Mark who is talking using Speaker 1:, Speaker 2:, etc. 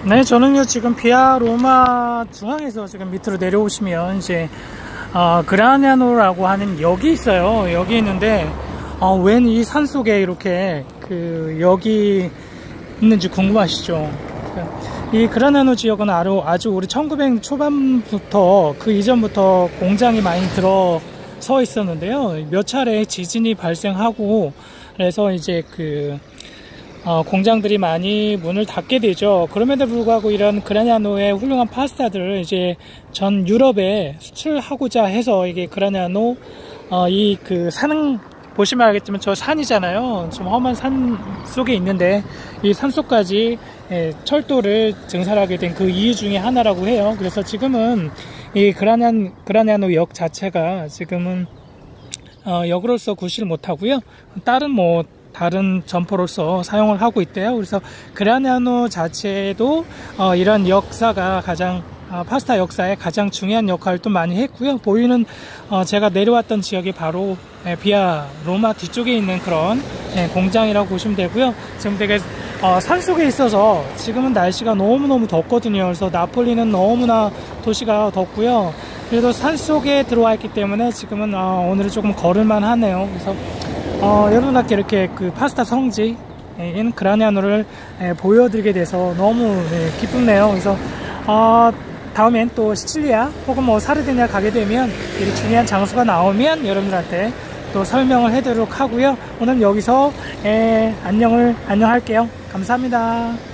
Speaker 1: 네, 저는요 지금 비아 로마 중앙에서 지금 밑으로 내려오시면 이제 그라냐노라고 하는 역이 있어요. 역이 있는데 웬 이 산 속에 이렇게 그 역이 있는지 궁금하시죠? 이 그라냐노 지역은 아주 우리 1900 초반부터 그 이전부터 공장이 많이 들어서 있었는데요. 몇 차례 지진이 발생하고 그래서 이제 공장들이 많이 문을 닫게 되죠. 그럼에도 불구하고 이런 그라냐노의 훌륭한 파스타들을 이제 전 유럽에 수출하고자 해서 이게 그라냐노 산은 보시면 알겠지만 저 산이잖아요. 좀 험한 산 속에 있는데 이 산 속까지 철도를 증설하게 된 그 이유 중에 하나라고 해요. 그래서 지금은 이 그라냐노 역 자체가 지금은 역으로서 구시를 못하고요. 다른 점포로서 사용을 하고 있대요. 그래서 그라냐노 자체도 이런 역사가 파스타 역사에 가장 중요한 역할을 또 많이 했고요. 보이는 제가 내려왔던 지역이 바로 비아 로마 뒤쪽에 있는 그런 공장이라고 보시면 되고요. 지금 되게 산속에 있어서 지금은 날씨가 너무너무 덥거든요. 그래서 나폴리는 너무나 도시가 덥고요. 그래도 산속에 들어와 있기 때문에 지금은 오늘은 조금 걸을만 하네요. 그래서 여러분께 이렇게 그 파스타 성지인 그라냐노를 보여드리게 돼서 너무 기쁘네요. 그래서 다음엔 또 시칠리아 혹은 사르디니아 가게 되면 이렇게 중요한 장소가 나오면 여러분들한테 또 설명을 해드리도록 하고요. 오늘 여기서 안녕할게요. 감사합니다.